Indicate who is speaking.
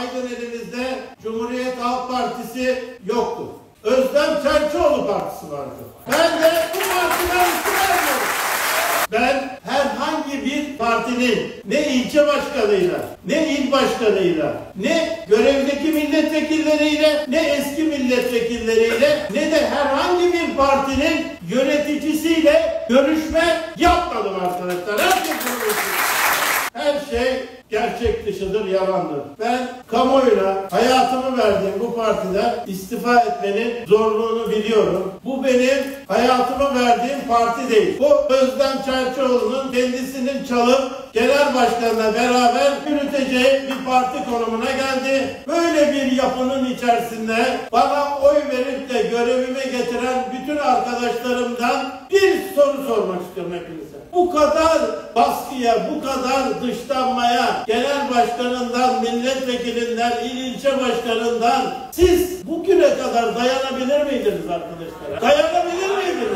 Speaker 1: Aydere'mizde Cumhuriyet Halk Partisi yoktu. Özlem Çerçioğlu Partisi vardı. Ben de bu partiden istifa ediyorum. Ben herhangi bir partinin ne ilçe başkanıyla, ne il başkanıyla, ne görevdeki milletvekilleriyle, ne eski milletvekilleriyle, ne de herhangi bir partinin yöneticisiyle görüşme yapmadım arkadaşlar. Her şey gerçek dışıdır, yalandır. Ben kamuoyuna hayatımı verdiğim bu partide istifa etmenin zorluğunu biliyorum. Bu benim hayatımı verdiğim parti değil. Bu Özlem Çerçioğlu'nun kendisinin çalıp genel başkanla beraber yürüteceği bir parti konumuna geldi. Böyle bir yapının içerisinde bana oy verip de görevime getiren bütün arkadaşlarımdan bir soru sormak istiyorum hepinize. Bu kadar baskıya, bu kadar dışlanmaya, genel başkanından, milletvekilinden, ilçe başkanından siz bugüne kadar dayanabilir miydiniz arkadaşlar? Dayanabilir miydiniz?